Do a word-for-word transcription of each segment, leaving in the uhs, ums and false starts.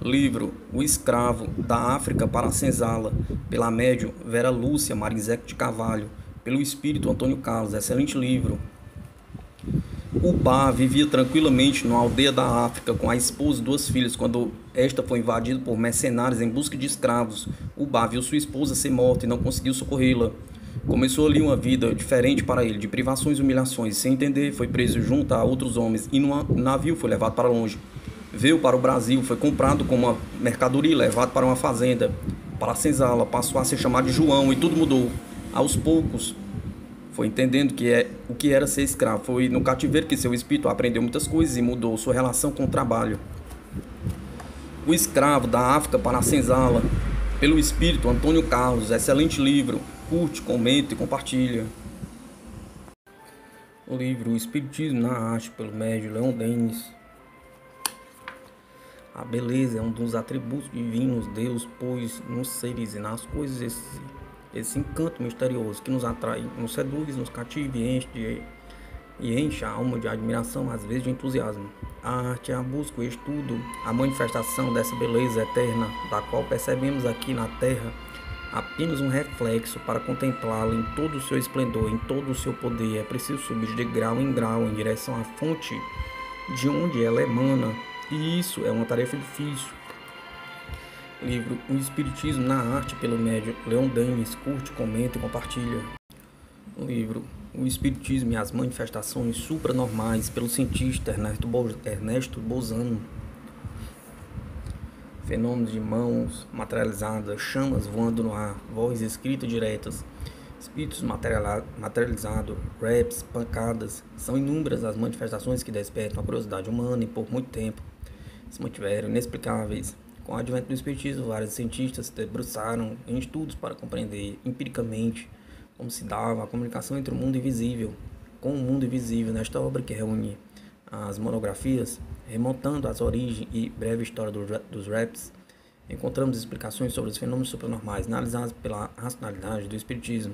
Livro O Escravo, da África para a Senzala, pela médium Vera Lúcia Marizek de Carvalho, pelo espírito Antônio Carlos, excelente livro. O Bá vivia tranquilamente numa aldeia da África com a esposa e duas filhas quando esta foi invadida por mercenários em busca de escravos. O Bá viu sua esposa ser morta e não conseguiu socorrê-la. Começou ali uma vida diferente para ele, de privações e humilhações. Sem entender, foi preso junto a outros homens e num navio foi levado para longe. Veio para o Brasil, foi comprado como uma mercadoria, levado para uma fazenda, para a senzala, passou a ser chamado de João e tudo mudou. Aos poucos, foi entendendo que é, o que era ser escravo. Foi no cativeiro que seu espírito aprendeu muitas coisas e mudou sua relação com o trabalho. O Escravo, da África para a Senzala, pelo espírito Antônio Carlos, excelente livro. Curte, comenta e compartilha. O livro O Espiritismo na Arte, pelo médium Leon Denis. A beleza é um dos atributos divinos de Deus, pois nos seres e nas coisas esse, esse encanto misterioso que nos atrai, nos seduz, nos cativa e enche, de, e enche a alma de admiração, às vezes de entusiasmo. A arte é a busca, o estudo, a manifestação dessa beleza eterna, da qual percebemos aqui na Terra apenas um reflexo. Para contemplá-la em todo o seu esplendor, em todo o seu poder, é preciso subir de grau em grau em direção à fonte de onde ela emana. E isso é uma tarefa difícil. Livro O Espiritismo na Arte, pelo médium Leon Denis. Curte, comenta e compartilha. O livro O Espiritismo e as Manifestações Supranormais, pelo cientista Ernesto, Bo Ernesto Bozano. Fenômenos de mãos materializadas, chamas voando no ar, vozes escritas diretas, espíritos materializados, raps, pancadas. São inúmeras as manifestações que despertam a curiosidade humana e por muito tempo se mantiveram inexplicáveis. Com o advento do espiritismo, vários cientistas se debruçaram em estudos para compreender empiricamente como se dava a comunicação entre o mundo invisível com o mundo invisível. Nesta obra, que reúne as monografias remontando às origens e breve história dos raps, encontramos explicações sobre os fenômenos supranormais analisados pela racionalidade do espiritismo.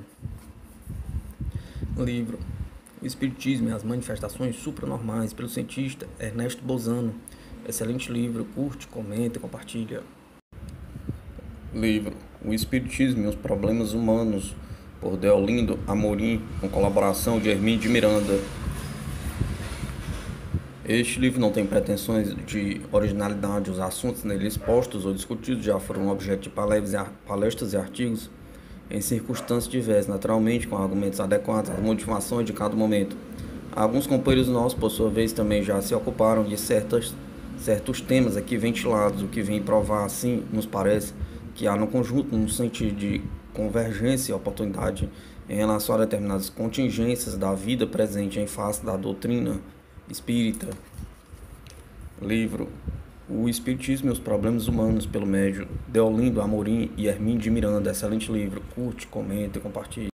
O livro O Espiritismo e as Manifestações Supranormais, pelo cientista Ernesto Bozano. Excelente livro. Curte, comenta e compartilha. Livro O Espiritismo e os Problemas Humanos, por Deolindo Amorim, com colaboração de Hermínio de Miranda. Este livro não tem pretensões de originalidade. Os assuntos nele expostos ou discutidos já foram objeto de palestras e artigos em circunstâncias diversas, naturalmente com argumentos adequados às motivações de cada momento. Alguns companheiros nossos, por sua vez, também já se ocuparam de certas, certos temas aqui ventilados, o que vem provar, assim, nos parece, que há no conjunto um sentido de convergência e oportunidade em relação a determinadas contingências da vida presente em face da doutrina espírita. Livro O Espiritismo e os Problemas Humanos, pelo médium Deolindo Amorim e Hermínio de Miranda. Excelente livro. Curte, comenta e compartilha.